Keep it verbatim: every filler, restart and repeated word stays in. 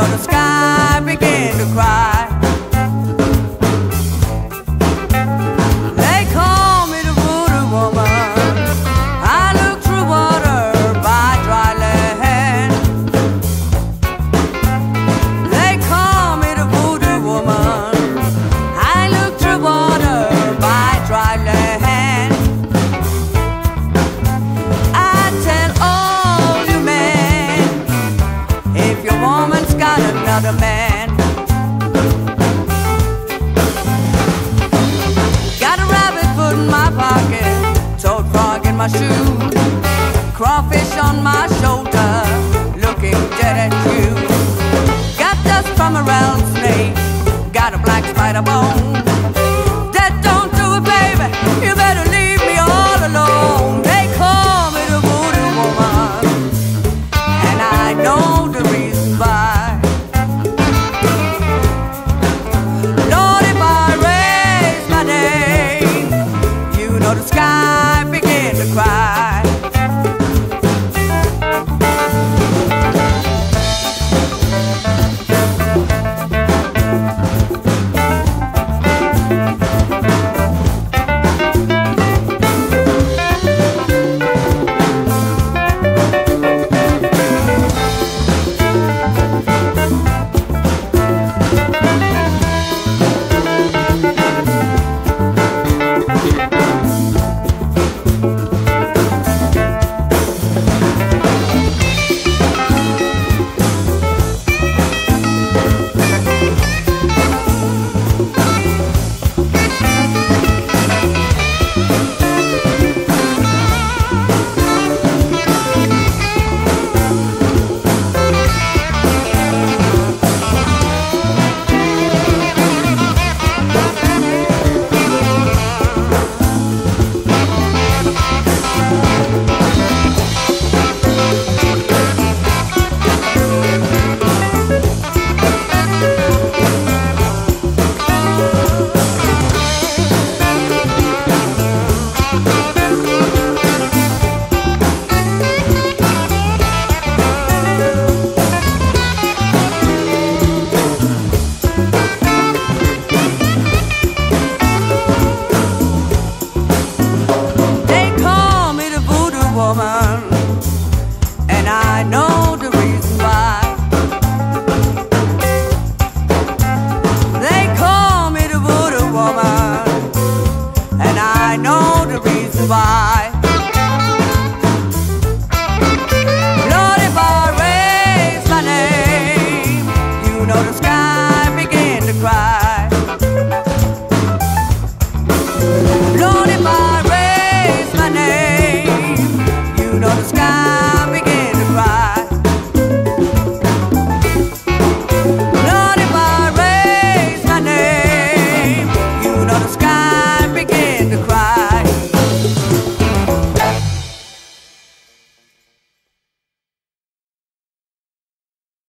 know the sky began to cry. They call me the voodoo woman. I look through water by dry land. They call me the voodoo woman. I look through water by dry land. I tell all you men, if your woman's got another man, got a rabbit foot in my pocket, toad frog in my shoe, crawfish on my shoulder, looking dead at you. Got dust from a rattlesnake, got a black spider bone. That don't do it, baby, you better leave me all alone. They call me the voodoo woman, and I know the reason why. Lord, if I raise my name, you know the sky begin to cry. Woman, and I know the reason why. They call me the voodoo woman, and I know the reason why.